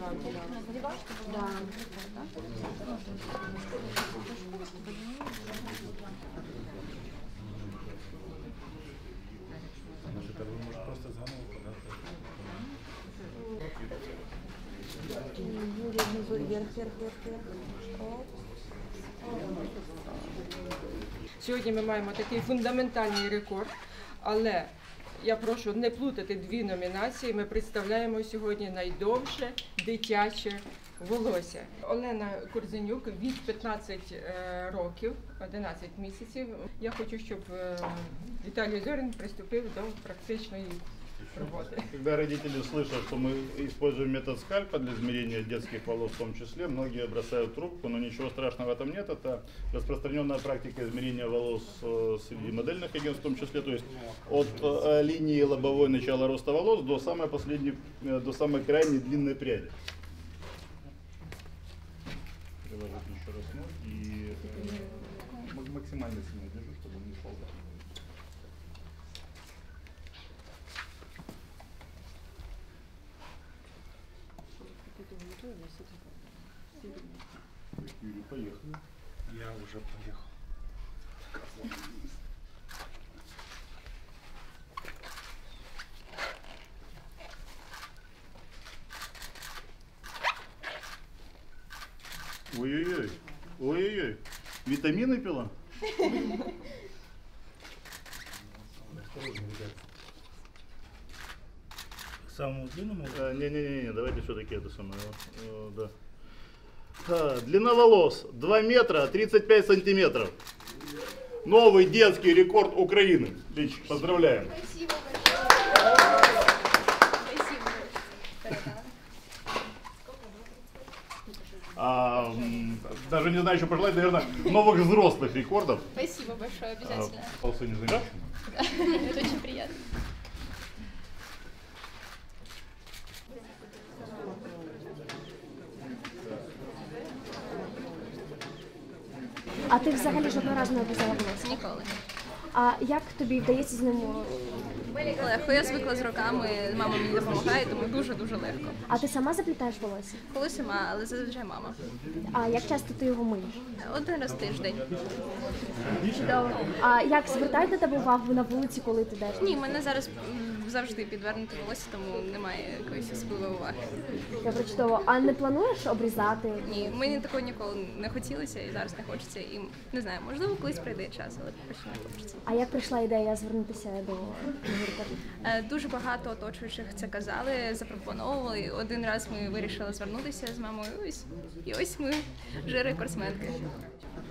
Да. Просто заново подати. Сьогодні ми маємо такий фундаментальний рекорд, але я прошу не плутати дві номінації. Ми представляємо сьогодні найдовше дитяче волосся. Олена Корзенюк, вік 15 років, 11 місяців. Я хочу, щоб Віталій Зорін приступив до практичної работы. Когда родители слышат, что мы используем метод скальпа для измерения детских волос в том числе, многие бросают трубку, но ничего страшного в этом нет. Это распространенная практика измерения волос среди модельных агентств в том числе, то есть от линии лобовой начала роста волос до самой последней, до самой крайней длинной пряди. Приложить еще раз ног и максимально сильно держу, чтобы он не ползал. Юрий, поехали. Я вже поїхав. Ой-ой-ой, ой-ой-ой, витамины пила? Самому длинному? Не-не-не, давайте все-таки это самое, да. Длина волос 2 метра 35 сантиметров. Новый детский рекорд Украины. Лич, поздравляем. Спасибо большое. Даже не знаю, что пожелать, наверное, новых взрослых рекордов. Спасибо большое, обязательно. Волосы не замечены. Это очень приятно. А ти взагалі жодного разу не обрізала волосся? Ніколи. А як тобі вдається з ним? Легко, я звикла з роками, мама мені допомагає, тому дуже-дуже легко. А ти сама заплітаєш волосся? Коли сама, але зазвичай мама. А як часто ти його миєш? Один раз в тиждень. Чудово. А як звертають на тебе увагу на вулиці, коли ти йдеш? Ні, в мене зараз завжди підвернуте волосся, тому немає якоїсь особливої уваги. Добре, чудово. А не плануєш обрізати? Ні, мені такого ніколи не хотілося і зараз не хочеться. І не знаю, можливо, колись прийде час, але поки що не хочеться. А як прийшла ідея звернутися до гурту? Дуже багато оточуючих це казали, запропоновували. Один раз ми вирішили звернутися з мамою, і ось ми вже рекордсменки.